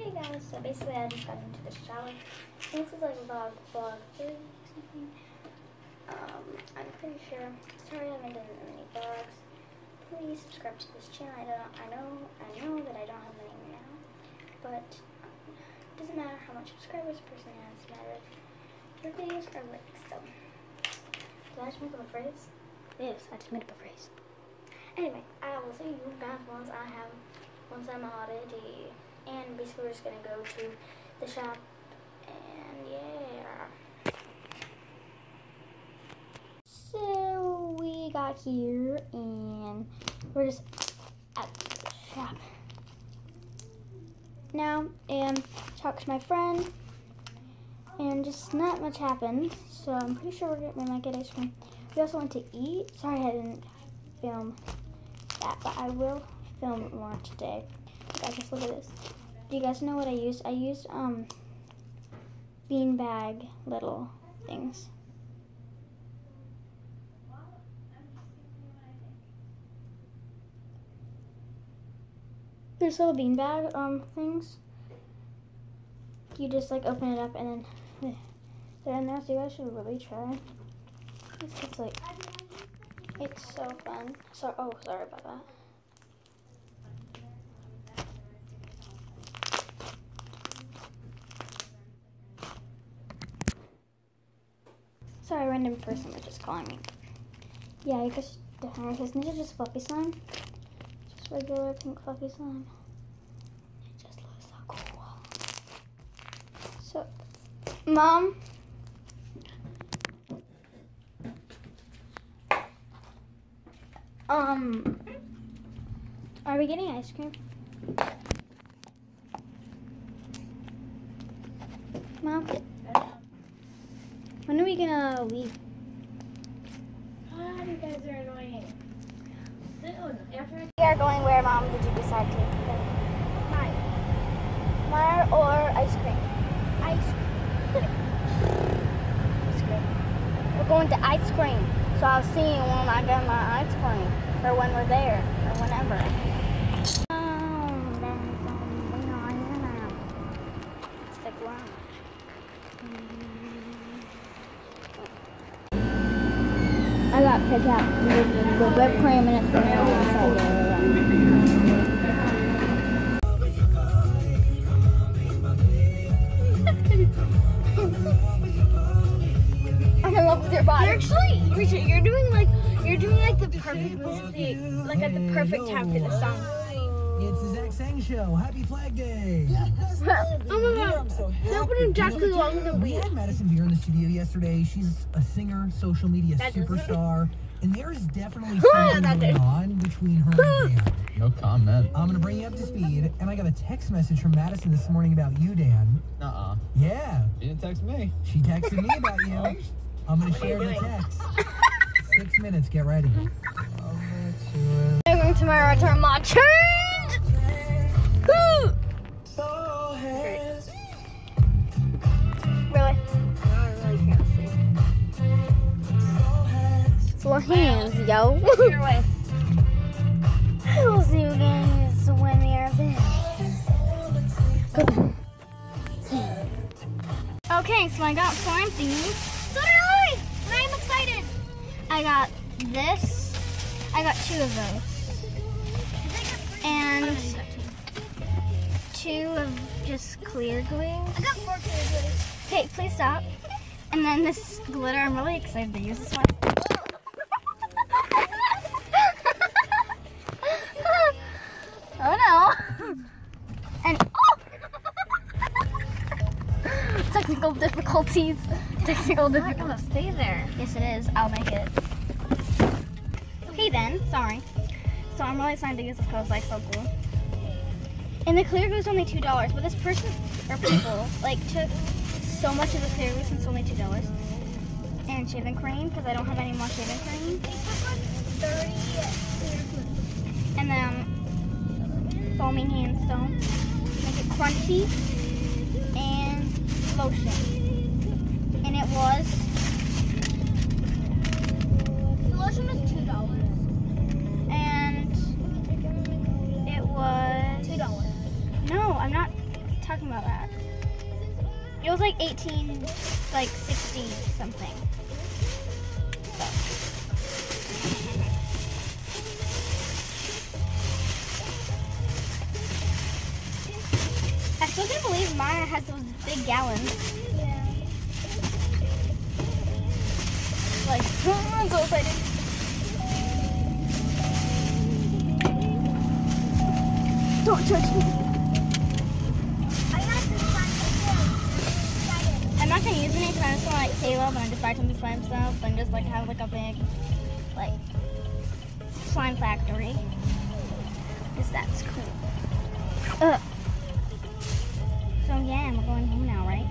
Hey guys, so basically I just got into the shower. And this is like vlog 3 or something. I'm pretty sure. Sorry I haven't done many vlogs. Please subscribe to this channel. I know that I don't have many now, but it doesn't matter how much subscribers a person has. It matters if your videos are liked. So, did I just make up a phrase? Yes, I just made up a phrase. Anyway, I will see you guys once I'm all ready. And basically we're just gonna go to the shop and yeah. So we got here and we're just at the shop now and talked to my friend and just not much happened. So I'm pretty sure we might get ice cream. We also went to eat. Sorry I didn't film that, but I will film more today. Guys, just look at this. Do you guys know what I used? I used beanbag little things. There's little beanbag things. You just like open it up and then they're in there. So you guys should really try. It's like, it's so fun. So sorry about that. Sorry, a random person was just calling me. Yeah, you guys definitely, because these are just fluffy slime. Just regular pink fluffy slime. It just looks so cool. So, Mom. Are we getting ice cream? Mom? When are we gonna leave? God, you guys are annoying. We are going where, Mom? Did you decide to? Mine or ice cream? Ice cream. We're going to ice cream. So I'll see you when I get my ice cream. Or when we're there. Or whenever. It's like wow. I got picked out the whipped cream and it's I'm in love with your body. You're actually, Richard, you're doing like the perfect music, like at the perfect time for the song. It's the Zach Sang Show. Happy Flag Day. Oh my God, that would exactly longer than We had Madison Beer in the studio yesterday. She's a singer, social media superstar, and there is definitely something going on between her and Dan. No comment. I'm gonna bring you up to speed, and I got a text message from Madison this morning about you, Dan. Nuh-uh. Yeah, She didn't text me. she texted me about you. I'm gonna share the text. 6 minutes, get ready. I'm going to my return my change. Really? Four hands, yo. Your way. We'll see you guys when we are there. Okay, so I got slime things. So did I! I'm excited. I got this. I got 2 of those. And 2 of just clear glue. I got 4 clear glue. Okay, please stop. And then this glitter, I'm really excited to use this one. Oh no. And technical difficulties. It's not gonna stay there. Yes, it is. I'll make it. Okay then, sorry. So I'm really excited to use this because it's like so cool. And the clear glue is only $2, but this person or people like took so much of the clear glue since it's only $2. And shaving cream because I don't have any more shaving cream. They took like 30 clear glue. And then foaming handstone. Make it crunchy and lotion. And it was The lotion was $2. and it was $2. no, I'm not talking about that. It was like 18, like 60 something. I still can't believe Maya has those big gallons. Yeah. Like, I'm so excited. Don't touch me. I'm not gonna use any because I just want like Caleb and I just buy him the slime stuff and just like have like a big like slime factory. Because that's cool. So yeah, we're going home now, right?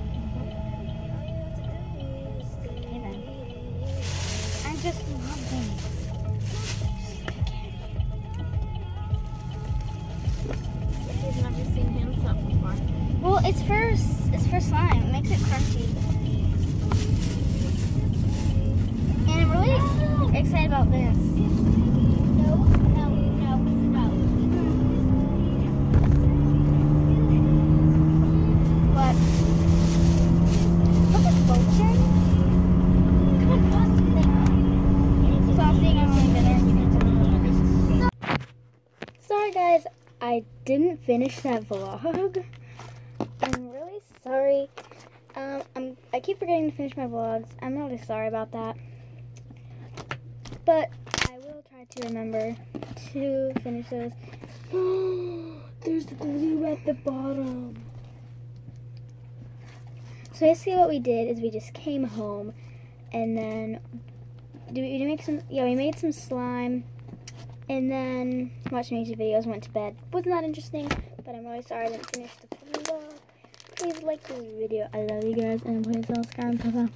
Okay then. I just love these. You've never seen him slap before. Well, it's for slime. It makes it crunchy. And I'm really excited about this. No. What? What's this vulture? Come on, pause the thing. So I'll see you guys later. Sorry guys, I didn't finish that vlog. I'm really sorry. I keep forgetting to finish my vlogs. I'm really sorry about that. But I will try to remember to finish those. There's glue at the bottom. So basically what we did is we just came home and then we made some slime and then watched music videos and went to bed. Wasn't that interesting, but I'm really sorry I didn't finish the vlog. Please like this video. I love you guys and please subscribe. Bye-bye.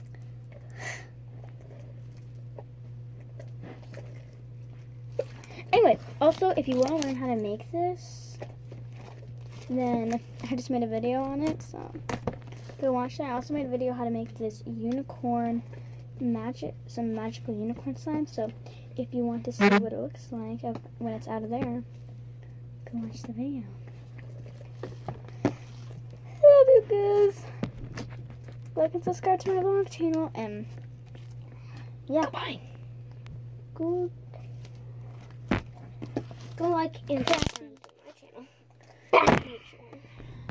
Anyway, also if you want to learn how to make this, then I just made a video on it, so go watch that. I also made a video how to make this unicorn some magical unicorn slime. So if you want to see what it looks like when it's out of there, go watch the video. Love you guys. Like and subscribe to my vlog channel, and yeah, bye. Go like and subscribe.